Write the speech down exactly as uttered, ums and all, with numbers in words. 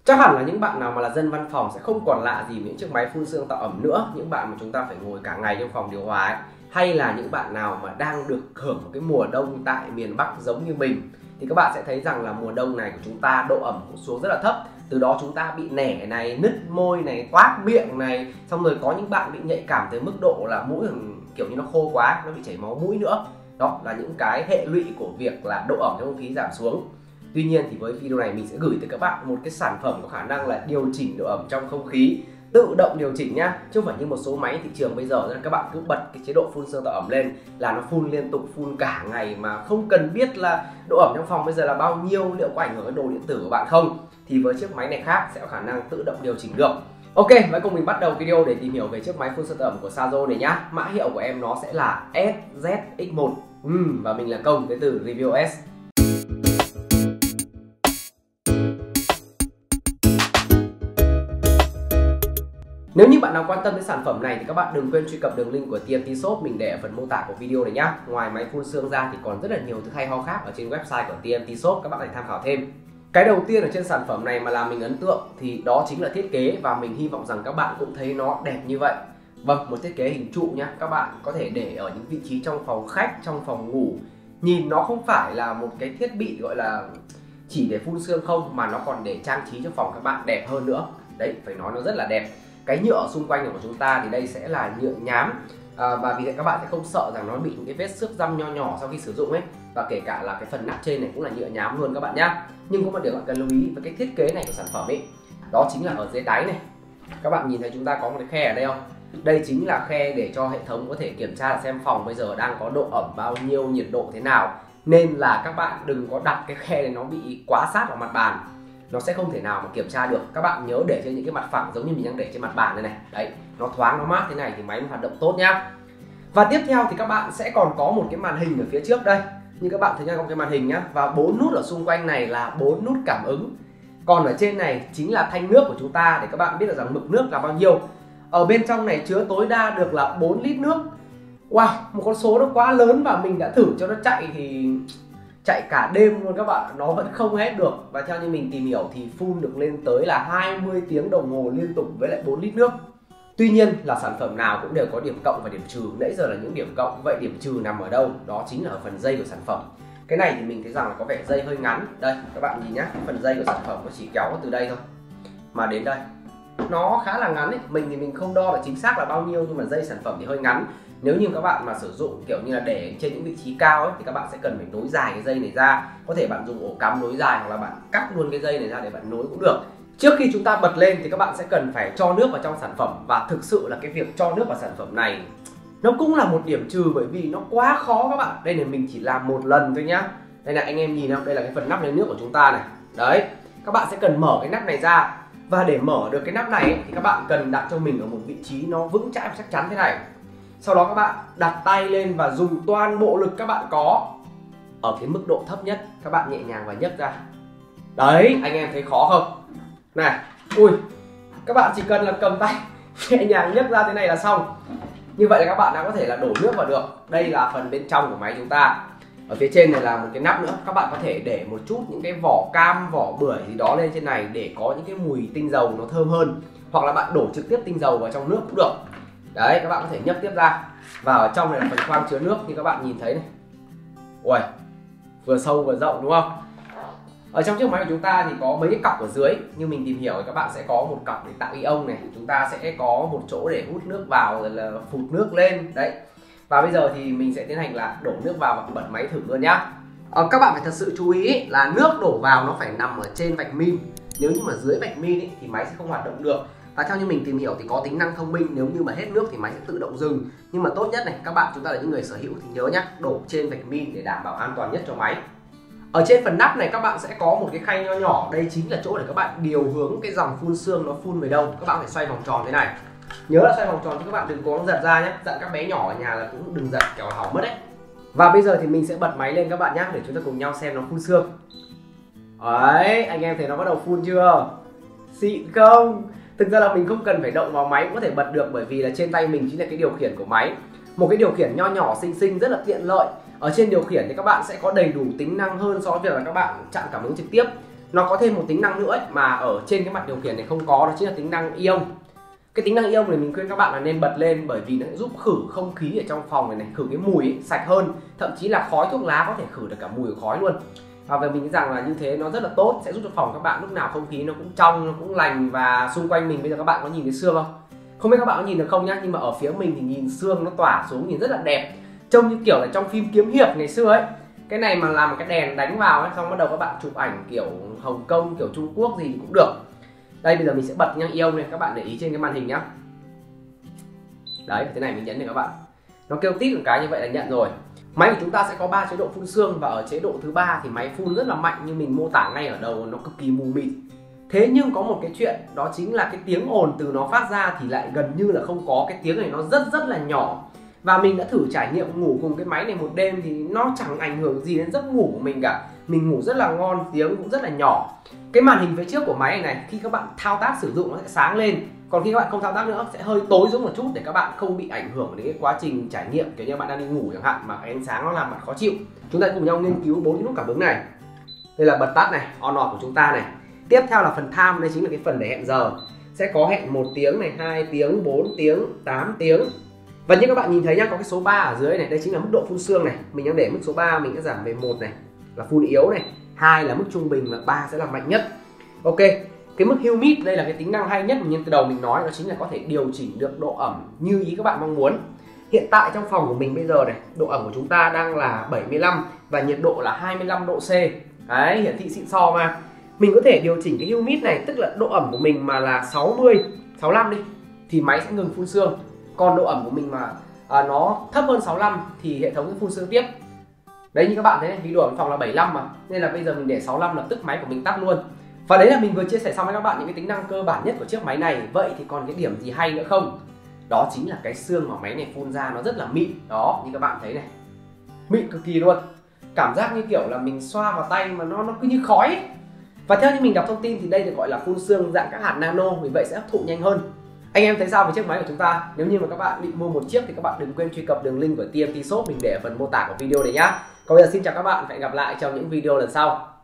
Chắc hẳn là những bạn nào mà là dân văn phòng sẽ không còn lạ gì với những chiếc máy phun sương tạo ẩm nữa. Những bạn mà chúng ta phải ngồi cả ngày trong phòng điều hòa ấy, hay là những bạn nào mà đang được hưởng một cái mùa đông tại miền Bắc giống như mình, thì các bạn sẽ thấy rằng là mùa đông này của chúng ta độ ẩm cũng xuống rất là thấp. Từ đó chúng ta bị nẻ này, nứt môi này, toát miệng này, xong rồi có những bạn bị nhạy cảm tới mức độ là mũi kiểu như nó khô quá, nó bị chảy máu mũi nữa. Đó là những cái hệ lụy của việc là độ ẩm trong không khí giảm xuống. Tuy nhiên thì với video này mình sẽ gửi tới các bạn một cái sản phẩm có khả năng là điều chỉnh độ ẩm trong không khí, tự động điều chỉnh nhá, chứ không phải như một số máy thị trường bây giờ nên các bạn cứ bật cái chế độ phun sương tạo ẩm lên là nó phun liên tục, phun cả ngày mà không cần biết là độ ẩm trong phòng bây giờ là bao nhiêu, liệu có ảnh hưởng đến đồ điện tử của bạn không. Thì với chiếc máy này khác sẽ có khả năng tự động điều chỉnh được. Ok, và cùng mình bắt đầu video để tìm hiểu về chiếc máy phun sương tạo ẩm của Sazo này nhá. Mã hiệu của em nó sẽ là S Z X một. uhm, và mình là Công tới từ Review S. Nếu như bạn nào quan tâm đến sản phẩm này thì các bạn đừng quên truy cập đường link của tê em tê Shop mình để ở phần mô tả của video này nhá. Ngoài máy phun sương ra thì còn rất là nhiều thứ hay ho khác ở trên website của tê em tê Shop, các bạn hãy tham khảo thêm. Cái đầu tiên ở trên sản phẩm này mà làm mình ấn tượng thì đó chính là thiết kế, và mình hy vọng rằng các bạn cũng thấy nó đẹp như vậy. Vâng, một thiết kế hình trụ nhá, các bạn có thể để ở những vị trí trong phòng khách, trong phòng ngủ. Nhìn nó không phải là một cái thiết bị gọi là chỉ để phun sương không, mà nó còn để trang trí cho phòng các bạn đẹp hơn nữa. Đấy, phải nói nó rất là đẹp. Cái nhựa xung quanh của chúng ta thì đây sẽ là nhựa nhám, à, và vì vậy các bạn sẽ không sợ rằng nó bị những cái vết xước răm nho nhỏ sau khi sử dụng ấy. Và kể cả là cái phần nắp trên này cũng là nhựa nhám luôn các bạn nhá. Nhưng có một điều bạn cần lưu ý với cái thiết kế này của sản phẩm ấy, đó chính là ở dưới đáy này, các bạn nhìn thấy chúng ta có một cái khe ở đây không? Đây chính là khe để cho hệ thống có thể kiểm tra xem phòng bây giờ đang có độ ẩm bao nhiêu, nhiệt độ thế nào. Nên là các bạn đừng có đặt cái khe này nó bị quá sát vào mặt bàn, nó sẽ không thể nào mà kiểm tra được. Các bạn nhớ để trên những cái mặt phẳng giống như mình đang để trên mặt bàn đây này. Đấy, nó thoáng, nó mát thế này thì máy mới hoạt động tốt nhá. Và tiếp theo thì các bạn sẽ còn có một cái màn hình ở phía trước đây, như các bạn thấy nha, có cái màn hình nhá, và bốn nút ở xung quanh này là bốn nút cảm ứng. Còn ở trên này chính là thanh nước của chúng ta để các bạn biết được rằng mực nước là bao nhiêu. Ở bên trong này chứa tối đa được là bốn lít nước. Wow, một con số nó quá lớn, và mình đã thử cho nó chạy thì chạy cả đêm luôn các bạn, nó vẫn không hết được. Và theo như mình tìm hiểu thì phun được lên tới là hai mươi tiếng đồng hồ liên tục với lại bốn lít nước. Tuy nhiên là sản phẩm nào cũng đều có điểm cộng và điểm trừ. Nãy giờ là những điểm cộng, vậy điểm trừ nằm ở đâu? Đó chính là ở phần dây của sản phẩm. Cái này thì mình thấy rằng là có vẻ dây hơi ngắn. Đây các bạn nhìn nhá, cái phần dây của sản phẩm nó chỉ kéo từ đây thôi mà đến đây, nó khá là ngắn ấy. Mình thì mình không đo là chính xác là bao nhiêu, nhưng mà dây sản phẩm thì hơi ngắn. Nếu như các bạn mà sử dụng kiểu như là để trên những vị trí cao ấy, thì các bạn sẽ cần phải nối dài cái dây này ra. Có thể bạn dùng ổ cắm nối dài, hoặc là bạn cắt luôn cái dây này ra để bạn nối cũng được. Trước khi chúng ta bật lên thì các bạn sẽ cần phải cho nước vào trong sản phẩm. Và thực sự là cái việc cho nước vào sản phẩm này nó cũng là một điểm trừ, bởi vì nó quá khó các bạn. Đây này, mình chỉ làm một lần thôi nhá. Đây là anh em nhìn không, đây là cái phần nắp lấy nước của chúng ta này. Đấy, các bạn sẽ cần mở cái nắp này ra. Và để mở được cái nắp này ấy, thì các bạn cần đặt cho mình ở một vị trí nó vững chãi và chắc chắn thế này. Sau đó các bạn đặt tay lên và dùng toàn bộ lực các bạn có ở cái mức độ thấp nhất. Các bạn nhẹ nhàng và nhấc ra. Đấy, anh em thấy khó không? Này, ui, các bạn chỉ cần là cầm tay nhẹ nhàng nhấc ra thế này là xong. Như vậy là các bạn đã có thể là đổ nước vào được. Đây là phần bên trong của máy chúng ta. Ở phía trên này là một cái nắp nữa. Các bạn có thể để một chút những cái vỏ cam, vỏ bưởi gì đó lên trên này để có những cái mùi tinh dầu nó thơm hơn. Hoặc là bạn đổ trực tiếp tinh dầu vào trong nước cũng được. Đấy, các bạn có thể nhấc tiếp ra. Và ở trong này là phần khoang chứa nước như các bạn nhìn thấy này. Ui, vừa sâu vừa rộng đúng không? Ở trong chiếc máy của chúng ta thì có mấy cái cọc ở dưới. Như mình tìm hiểu thì các bạn sẽ có một cọc để tạo ion này. Chúng ta sẽ có một chỗ để hút nước vào rồi là phụt nước lên. Đấy. Và bây giờ thì mình sẽ tiến hành là đổ nước vào và bật máy thử luôn nhá. à, Các bạn phải thật sự chú ý là nước đổ vào nó phải nằm ở trên vạch min. Nếu như mà dưới vạch min ý, thì máy sẽ không hoạt động được. Và theo như mình tìm hiểu thì có tính năng thông minh, nếu như mà hết nước thì máy sẽ tự động dừng. Nhưng mà tốt nhất này, các bạn chúng ta là những người sở hữu thì nhớ nhá, đổ trên vạch min để đảm bảo an toàn nhất cho máy. Ở trên phần nắp này các bạn sẽ có một cái khay nho nhỏ. Đây chính là chỗ để các bạn điều hướng cái dòng phun sương nó phun về đâu. Các bạn phải xoay vòng tròn thế này. Nhớ là xoay vòng tròn chứ các bạn đừng cố gắng giật ra nhé. Dặn các bé nhỏ ở nhà là cũng đừng giật kéo hỏng mất đấy. Và bây giờ thì mình sẽ bật máy lên các bạn nhé, để chúng ta cùng nhau xem nó phun sương. Đấy, anh em thấy nó bắt đầu phun chưa? Xịn không? Thực ra là mình không cần phải động vào máy cũng có thể bật được, bởi vì là trên tay mình chính là cái điều khiển của máy. Một cái điều khiển nho nhỏ xinh xinh rất là tiện lợi. Ở trên điều khiển thì các bạn sẽ có đầy đủ tính năng hơn so với việc là các bạn chạm cảm ứng trực tiếp. Nó có thêm một tính năng nữa ấy, mà ở trên cái mặt điều khiển này không có, đó chính là tính năng ion. Cái tính năng ion này mình khuyên các bạn là nên bật lên, bởi vì nó sẽ giúp khử không khí ở trong phòng này này, khử cái mùi ấy, sạch hơn, thậm chí là khói thuốc lá có thể khử được cả mùi của khói luôn. Và về mình nghĩ rằng là như thế nó rất là tốt, sẽ giúp cho phòng các bạn lúc nào không khí nó cũng trong, nó cũng lành. Và xung quanh mình bây giờ các bạn có nhìn thấy sương không? Không biết các bạn có nhìn được không nhá, nhưng mà ở phía mình thì nhìn sương nó tỏa xuống nhìn rất là đẹp, trông như kiểu là trong phim kiếm hiệp ngày xưa ấy. Cái này mà làm cái đèn đánh vào ấy, xong bắt đầu các bạn chụp ảnh kiểu Hồng Kông, kiểu Trung Quốc gì cũng được. Đây bây giờ mình sẽ bật nhá ion này, các bạn để ý trên cái màn hình nhá. Đấy, thế này mình nhấn này các bạn. Nó kêu tít một cái như vậy là nhận rồi. Máy của chúng ta sẽ có ba chế độ phun sương, và ở chế độ thứ ba thì máy phun rất là mạnh như mình mô tả ngay ở đầu, nó cực kỳ mù mịt. Thế nhưng có một cái chuyện đó chính là cái tiếng ồn từ nó phát ra thì lại gần như là không có, cái tiếng này nó rất rất là nhỏ. Và mình đã thử trải nghiệm ngủ cùng cái máy này một đêm thì nó chẳng ảnh hưởng gì đến giấc ngủ của mình cả. Mình ngủ rất là ngon, tiếng cũng rất là nhỏ. Cái màn hình phía trước của máy này này, khi các bạn thao tác sử dụng nó sẽ sáng lên, còn khi các bạn không thao tác nữa sẽ hơi tối xuống một chút, để các bạn không bị ảnh hưởng đến cái quá trình trải nghiệm, kiểu như bạn đang đi ngủ chẳng hạn mà cái ánh sáng nó làm bạn khó chịu. Chúng ta cùng nhau nghiên cứu bốn cái nút cảm ứng này. Đây là bật tắt này, on off của chúng ta này. Tiếp theo là phần time, đây chính là cái phần để hẹn giờ. Sẽ có hẹn một tiếng này, hai tiếng, bốn tiếng, tám tiếng. Và như các bạn nhìn thấy nhá, có cái số ba ở dưới này, đây chính là mức độ phun sương này. Mình đang để mức số ba, mình sẽ giảm về một này là phun yếu này, hai là mức trung bình, và ba sẽ là mạnh nhất. Ok, cái mức humid đây là cái tính năng hay nhất mà như từ đầu mình nói, đó chính là có thể điều chỉnh được độ ẩm như ý các bạn mong muốn. Hiện tại trong phòng của mình bây giờ này, độ ẩm của chúng ta đang là bảy mươi lăm và nhiệt độ là hai mươi lăm độ C. Đấy, hiển thị xịn sò mà. Mình có thể điều chỉnh cái humid này, tức là độ ẩm của mình mà là sáu mươi, sáu mươi lăm đi thì máy sẽ ngừng phun sương. Còn độ ẩm của mình mà à, nó thấp hơn sáu mươi lăm thì hệ thống sẽ phun sương tiếp. Đấy, như các bạn thấy này, vì độ ẩm phòng là bảy mươi lăm mà, nên là bây giờ mình để sáu mươi lăm lập tức máy của mình tắt luôn. Và đấy là mình vừa chia sẻ xong với các bạn những cái tính năng cơ bản nhất của chiếc máy này. Vậy thì còn cái điểm gì hay nữa không? Đó chính là cái xương mà máy này phun ra nó rất là mịn. Đó, như các bạn thấy này, mịn cực kỳ luôn. Cảm giác như kiểu là mình xoa vào tay mà nó nó cứ như khói ấy. Và theo như mình đọc thông tin thì đây được gọi là phun sương dạng các hạt nano, vì vậy sẽ hấp thụ nhanh hơn. Anh em thấy sao về chiếc máy của chúng ta? Nếu như mà các bạn định mua một chiếc thì các bạn đừng quên truy cập đường link của tê em tê Shop mình để ở phần mô tả của video này nhá. Còn bây giờ xin chào các bạn và hẹn gặp lại trong những video lần sau.